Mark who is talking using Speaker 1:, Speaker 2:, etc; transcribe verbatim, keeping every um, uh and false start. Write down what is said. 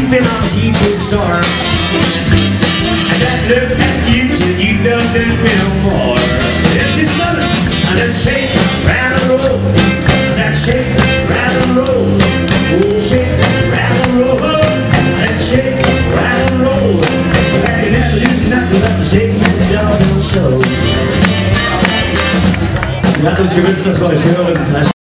Speaker 1: sleeping on a seafood storm. And that look at you till you don't do me no more. If you love it, and then shake, round and roll. That shake, round and roll. Oh, shake, round and roll. That shake, round and roll. And you never do nothing but to shake that dog and soul. Dat was gerust, dat was wel heel